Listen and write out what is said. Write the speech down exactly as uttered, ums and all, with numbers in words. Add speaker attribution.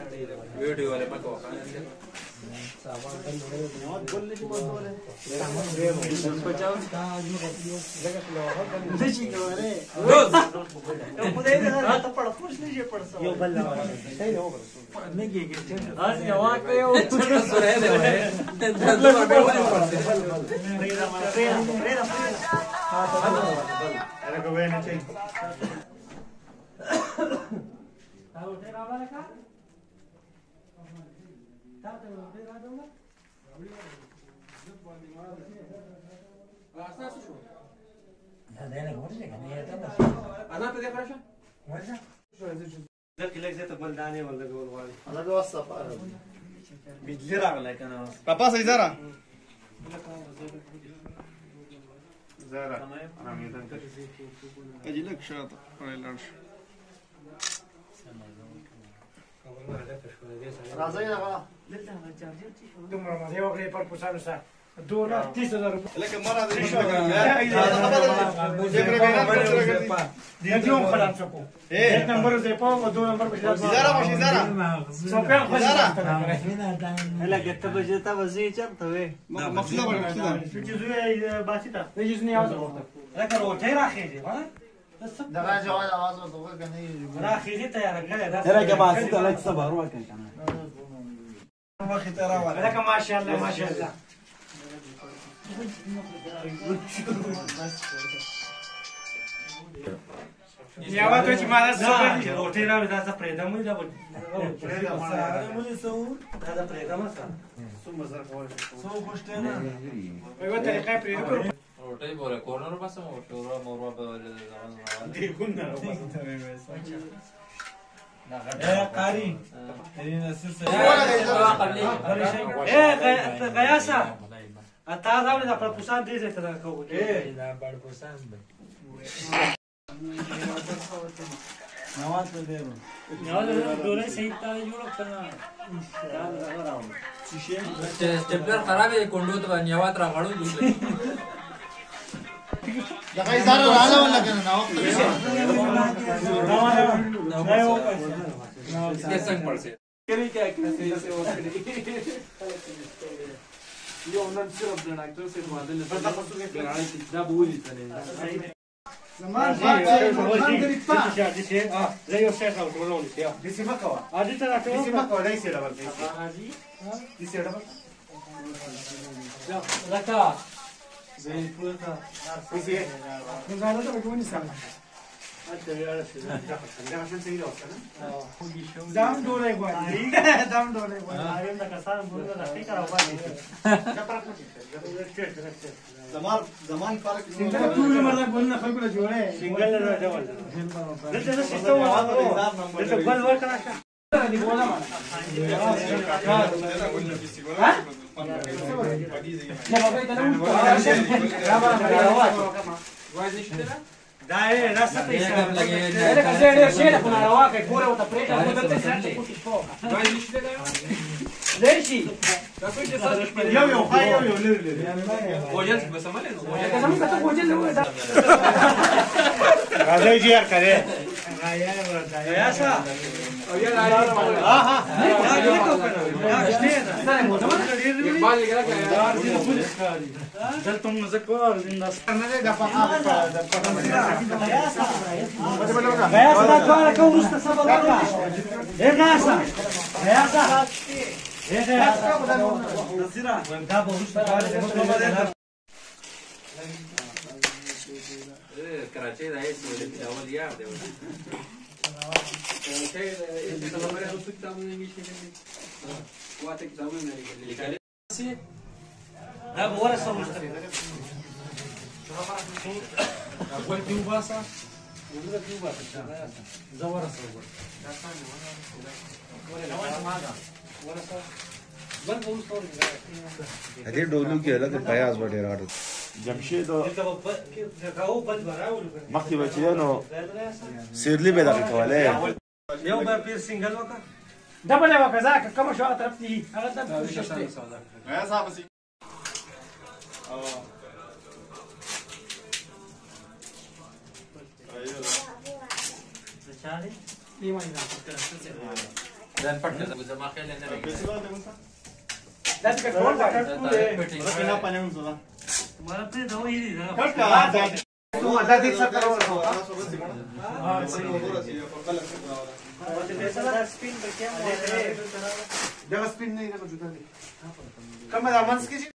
Speaker 1: वीडियो वाले पक वखाने से सामान बंद हो गए बहुत बोलने की बात बोले सामान दे उसको जाओ जगह लो नहीं चाहिए अरे रोज तो खुद ही हां तो पढ़ कुछ नहीं ये पढ़ सब यो बल्ला सही हो नहीं के के आज यहां पे वो छोटा सुरे दे भाई दस बार पे नहीं पढ़ते रेरा रेरा हां तो अरे को वे नहीं चाहिए ताऊ तेरा वाला का ताऊ तेरा तेरा दूंगा रास्ता से शो ده انا بقول لك انا هي تبقى انا بدي افرشها ورجع شو ذاك اللي زيت بلداني ولا جول والي انا بوصف بيدلر على لك انا
Speaker 2: papá soy Zara Zara انا ميدان اجي لك شاطئ ولا العرش
Speaker 1: راځي نه غلا دلته چارجر چې دومره مزه وکړې پر پوسانو سره دو لاکھ تیس ہزار روپے
Speaker 2: لكن مرة دي مش
Speaker 1: اليوم خلاص سكو ايه نمبر زي فوق ودو نمبر بشار
Speaker 2: زارا مش زارا
Speaker 1: سوبر خوش
Speaker 3: هلا قلت بجيت وزي چرته
Speaker 2: مقصودة ولا مقصودة
Speaker 1: چې زوی باسيتا نجز نه आवाज ورته لکه روټه راخېږي ها
Speaker 3: دغه جواب आवाज ورته کني
Speaker 1: راخېږي تیار کړه دا
Speaker 4: ترى كما سيت عليك صبر وكان كان
Speaker 2: ما ختارا ولا
Speaker 1: لکه ماشاءالله ماشاءالله یا وته چې ما زه روټي راوړم دا څه پرېدم وي دا
Speaker 4: مولي سو
Speaker 1: دا پرېدم سره
Speaker 2: ثم زرق ولا
Speaker 4: سو خوشتنا
Speaker 1: یو طریقې پرېدم
Speaker 5: روټي بوله کورنر بس مو شورا موروا به زمان
Speaker 1: دی ګونه
Speaker 4: يا قاري خلينا اساس
Speaker 1: ايه غياسه اتا راوړل دا پرپوسان دې ته راکو
Speaker 4: ايه لا پرپوسان به نواز په دې
Speaker 1: نو ډولې صحیح تا جوړ کړه
Speaker 5: स्टेपलर खराब है कोंडो तो न्यावात रावड़ो दूसरे
Speaker 3: دغه زاره رااله ولا کنه نو
Speaker 5: इसके संग पड़ से
Speaker 4: करी क्या कैसे ऐसे वो करी
Speaker 2: ये उन्होंने सिर्फ देना एक्टर से बादल ने पता पसु के लड़ाई की जब बोली तने
Speaker 1: زمان زمان غریبا چې چې اه زه یو څه راو ټولول دي
Speaker 2: دي سیمه کوا
Speaker 1: ا دې ته راټول
Speaker 2: دي سیمه کوا دای سره ورته
Speaker 1: راځي
Speaker 2: دي سره
Speaker 1: لکه
Speaker 4: زي الفوطه
Speaker 2: وزي
Speaker 1: زما ته کومې سم دام ډولې غواړي دام ډولې غواړي ایم دا کسان بوله دا فکر او باندې
Speaker 2: زمان زمان فرق
Speaker 1: څنګه ټول مردا بولنه خلکو له جوړه سنگل نه ډول دلته سیستم وایو دلته بل ورکړه دي بوله ما ها نه بابا ته نو
Speaker 5: वाइज निश्चित है
Speaker 1: دا یې راسته
Speaker 5: ये कब लगे
Speaker 1: لکه زه ډېر شي نه کومه راوکه ګوره وته پرېټه مو دلته سره کوټی شو
Speaker 5: वाइज निश्चित है
Speaker 1: لیر شي
Speaker 5: तब कुछ जैसा
Speaker 2: یو یو خای یو یو لری لری
Speaker 5: ओजन बस समझ ले
Speaker 1: لکه زموږ ته کوجل نه وای دا
Speaker 2: راځي جی یار کړه
Speaker 1: یا سا
Speaker 5: और ये राइट
Speaker 1: ها ها دا دې کو کنه دا شته دا مو ته
Speaker 5: इकबाल लिख रहा है
Speaker 1: دلته مو ذکر زنده
Speaker 2: نه ده فقط ده
Speaker 1: یا سا یا سا دا کار کوم است سبب دا اے ناسا یا سا اے یا سا نصيرا دا به وشته کار
Speaker 5: कराची रहे इसमें चावल यार दे कराची ये तो हमारे उस किताब में भी शेयर है वो आते किताब में मेरी लिखा है
Speaker 1: دا به ورسه وشته
Speaker 5: अव्वल क्यों बासा
Speaker 1: ولا کیو باسه زوره سره ورسه بل به وشته
Speaker 6: هدي ډولو کې الګ پیاز وړي راړو
Speaker 4: جمشید
Speaker 1: او بل براول
Speaker 4: مخکې بچیانو
Speaker 6: سیرلی به دغه کوله
Speaker 1: یو به پیر سنگل وکړه دبل یو کزا کوم شو طرف دی هغه د ششته
Speaker 2: یا صاحب سي او
Speaker 1: چالي نیمه نه
Speaker 3: जगह स्पिन नहीं जगह जुटा नहीं कम है अमन की